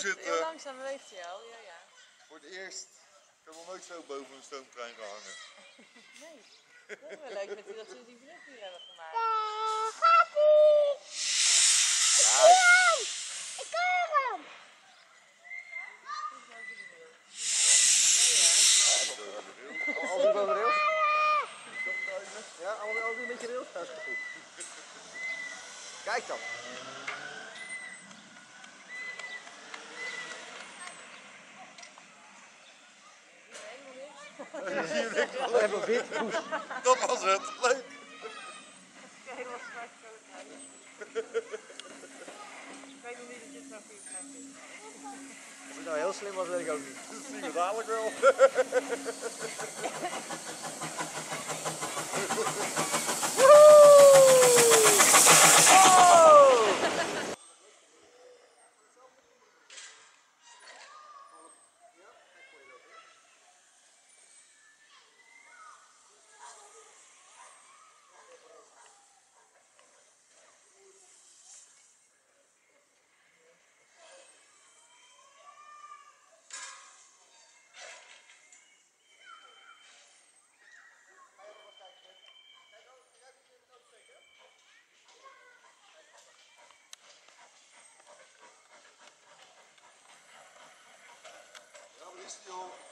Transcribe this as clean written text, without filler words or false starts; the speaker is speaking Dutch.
zitten. Heel langzaam beweegt hij al, ja, ja. Voor het eerst. Ik heb nog nooit zo boven een stoomtrein gehangen. Nee, dat is wel leuk met dat we die brug hier hebben gemaakt. Ik hoor hem! Allemaal boven de rails? Ja, allemaal een beetje rails. Dat is goed. Kijk dan. We hebben een wit poes. Dat was het. Leuk. Helemaal zwart zo. Ik weet nog niet dat dit zo'n goede plek is. Of het nou heel slim was, weet ik ook niet. Dat zien we dadelijk wel. Ja, wat is die joh?